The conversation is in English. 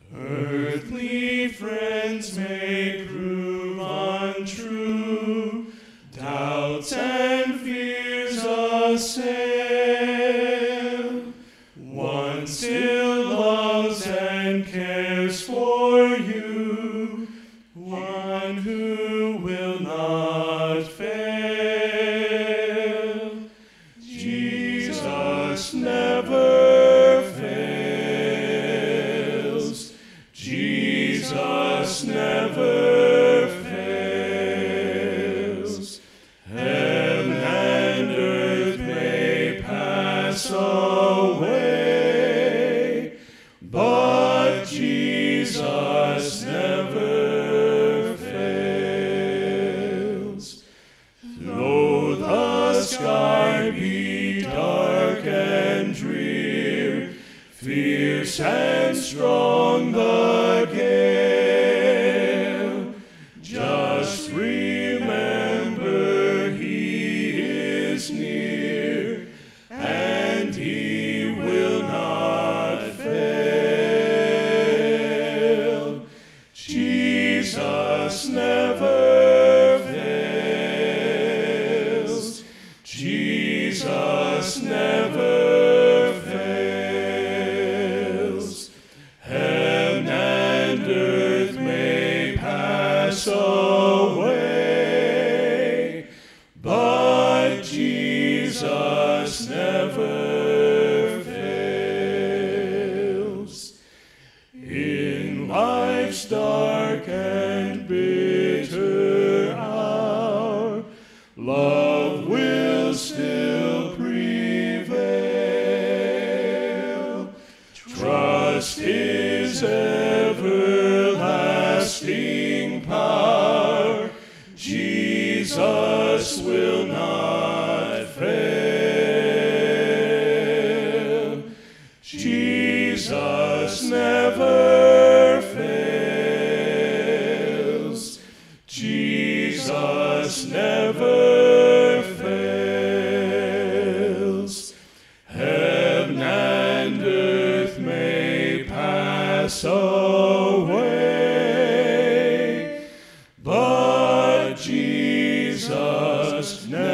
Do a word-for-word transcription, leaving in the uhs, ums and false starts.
Earthly friends may prove untrue, doubts and fears assail. One still loves and cares for you, one who will not fail. Jesus never fails. Jesus never fails. Heaven and earth may pass away, but Jesus never fails. Though the sky be dark and drear, fierce and strong the gale, just remember He is near, and He will not fail. Jesus never fails. Jesus never fails. Heaven and earth may pass away, but Jesus never fails. In life's dark and bitter hour, love will still prevail. Trust His everlasting power. Jesus will not fail. Jesus never fails. Jesus never fails. Heaven and earth may pass away, but Jesus never